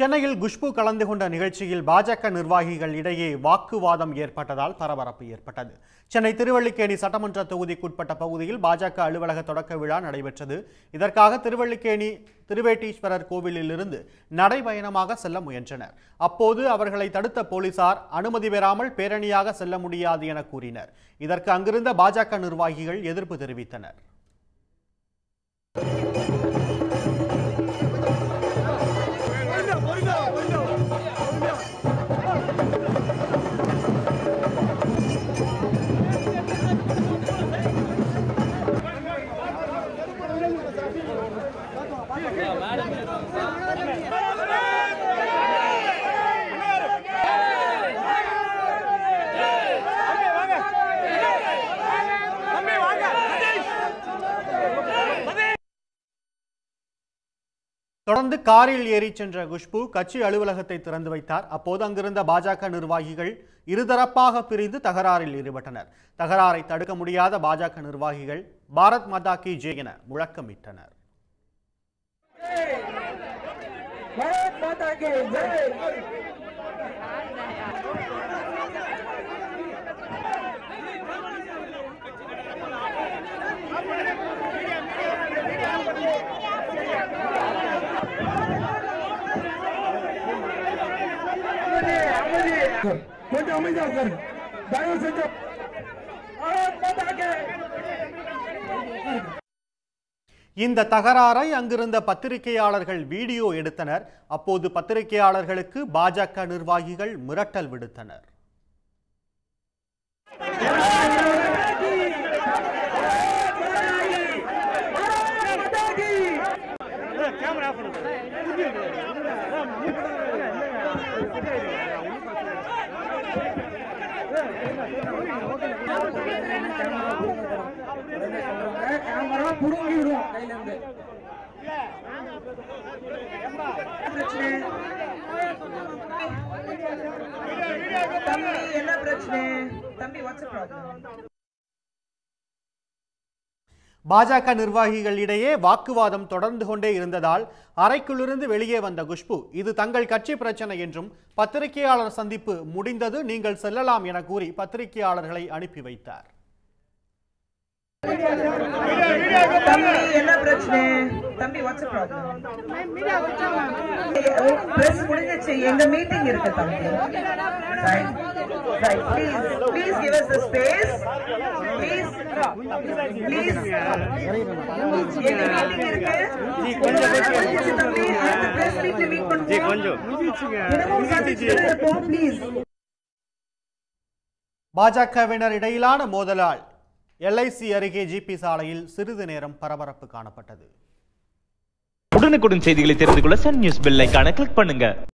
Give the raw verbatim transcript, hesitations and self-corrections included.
சென்னையில் குஷ்பு கலந்து கொண்ட நிகழ்ச்சியில் பாஜக நிர்வாகிகள் இடையே வாக்குவாதம் ஏற்பட்டதால் பரபரப்பு ஏற்பட்டது. சென்னை திருவல்லிக்கேணி சட்டமன்ற தொகுதிக்குட்பட்ட பகுதியில் பாஜக அலுவலக தொடக்க விழா நடைபெற்றது. இதற்காக திருவல்லிக்கேணி திருவேட்டீஸ்வரர் கோவிலில் இருந்து நடைபயணமாக செல்ல முயன்றனர். அப்போது அவர்களை தடுத்த போலீசார் அனுமதி பெறாமல் பேரணியாக செல்ல முடியாது என கூறினர். இதற்கு அங்கிருந்த பாஜக நிர்வாகிகள் எதிர்ப்பு தெரிவித்தனர். தொடர்ந்து காரில் ஏறி சென்ற குஷ்பு கட்சி அலுவலகத்தை திறந்து வைத்தார். அப்போது அங்கிருந்த பாஜக நிர்வாகிகள் இருதரப்பாக பிரிந்து தகராறில் ஈடுபட்டனர். தகராறை தடுக்க முடியாத பாஜக நிர்வாகிகள் பாரத் மாதா கி ஜெய் என முழக்கமிட்டனர். இந்த தகராறை அங்கிருந்த பத்திரிகையாளர்கள் வீடியோ எடுத்தனர். அப்போது பத்திரிகையாளர்களுக்கு பாஜக நிர்வாகிகள் மிரட்டல் விடுத்தனர். பாஜக நிர்வாகிகளிடையே வாக்குவாதம் தொடர்ந்து கொண்டே இருந்ததால் அறைக்குள்ளிருந்து வெளியே வந்த குஷ்பு இது தங்கள் கட்சி பிரச்சனை என்றும் பத்திரிகையாளர் சந்திப்பு முடிந்தது, நீங்கள் செல்லலாம் என கூறி பத்திரிகையாளர்களை அனுப்பி வைத்தார். என்ன பிரச்சனை தம்பி? Watts problem? பிரஸ் முடிஞ்சிச்சு, எங்க மீட்டிங் இருக்கு தம்பி. Right right please please give us the space. Please please எங்க மீட்டிங் இருக்கு. ஜி கொஞ்சம் முடிஞ்சிச்சு தம்பி. அந்த பிரஸ் மீட் மீட் பண்ணுங்க. ஜி கொஞ்சம் முடிஞ்சிச்சு ப்ளீஸ். பாஜகவினர் இடையிலான மோதலால் எல்ஐசி அருகே ஜிபி சாலையில் சிறிது நேரம் பரபரப்பு காணப்பட்டது. உடனுக்குடன் செய்திகளை தெரிந்து கொள்ள சன் நியூஸ் பெல் ஐகானை கிளிக் பண்ணுங்க.